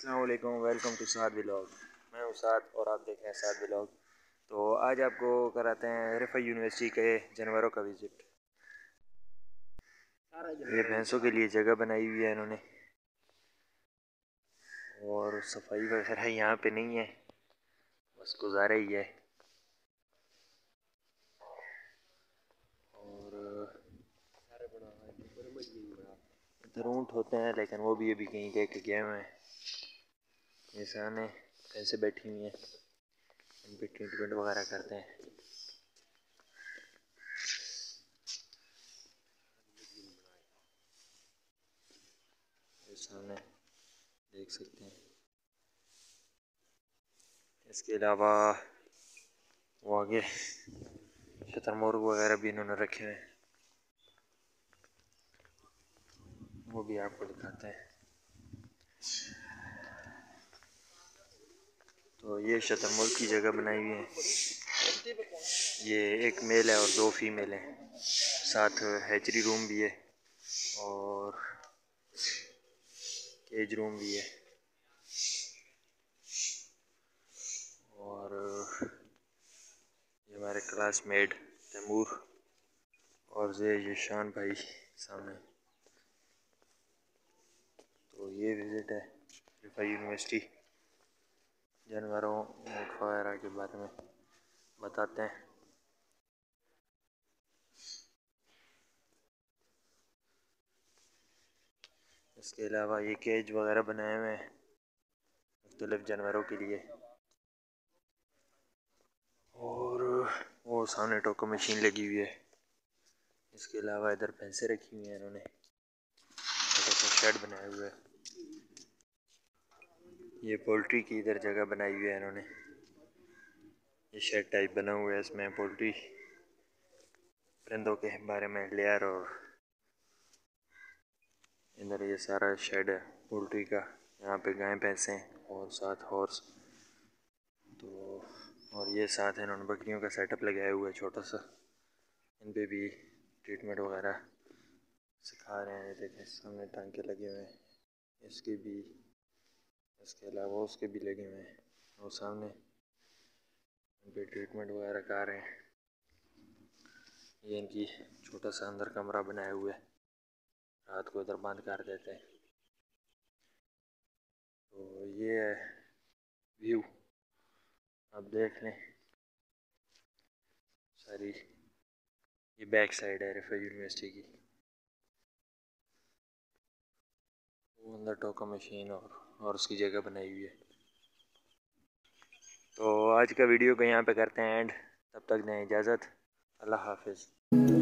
अस्सलाम वालेकुम, welcome to Saad vlog. मैं हूँ साद और आप देख रहे हैं साद व्लॉग। तो आज आपको कराते हैं रिफा यूनिवर्सिटी के जानवरों का विज़िट। ये भैंसों के लिए जगह बनाई हुई है इन्होंने, और सफाई वगैरह यहाँ पे नहीं है, बस गुजारा ही है। और इधर ऊँट होते हैं, लेकिन वो भी अभी कहीं देख के गए हुए हैं। ये सामने भैंसें बैठी हुई हैं, इन पे ट्रीटमेंट वगैरह करते हैं। ये सामने देख सकते हैं। इसके अलावा वो आगे शतरमुर्ग वगैरह भी इन्होंने रखे हुए हैं, वो भी आपको दिखाते हैं। तो ये शतरमुर्ग की जगह बनाई हुई है। ये एक मेल है और दो फीमेल हैं, साथ हैचरी रूम भी है और केज रूम भी है। और ये हमारे क्लासमेट तैमूर और ये शान भाई सामने। तो ये विज़िट है रिफा यूनिवर्सिटी, जानवरों ऊँट वगैरह के बारे में बताते हैं। इसके अलावा ये केज वगैरह बनाए हुए हैं मुख्तलिफ जानवरों के लिए। और वो सामने टोको मशीन लगी हुई है। इसके अलावा इधर भैंसें रखी हुई हैं इन्होंने, छोटा सा शेड बनाया हुआ है। ये पोल्ट्री की इधर जगह बनाई हुई है इन्होंने, ये शेड टाइप बना हुआ है। इसमें पोल्ट्री परिंदों के बारे में लेयर, और इधर ये सारा शेड है पोल्ट्री का। यहाँ पे गाय भैंसें और साथ हॉर्स। तो और ये साथ इन्होंने बकरियों का सेटअप लगाया हुआ है छोटा सा, इन पे भी ट्रीटमेंट वगैरह सिखा रहे हैं। देखें सामने टांके लगे हुए हैं, इसके भी, इसके अलावा उसके भी लगे हुए हैं, और सामने इन पे ट्रीटमेंट वगैरह कर रहे हैं। ये इनकी छोटा सा अंदर कमरा बनाया हुआ है, रात को इधर बंद कर देते हैं। तो ये है व्यू, आप देख लें सारी। ये बैक साइड है रिफा यूनिवर्सिटी की, वो अंदर टोका मशीन और उसकी जगह बनाई हुई है। तो आज का वीडियो को यहाँ पे करते हैं एंड, तब तक दें इजाज़त। अल्लाह हाफिज़।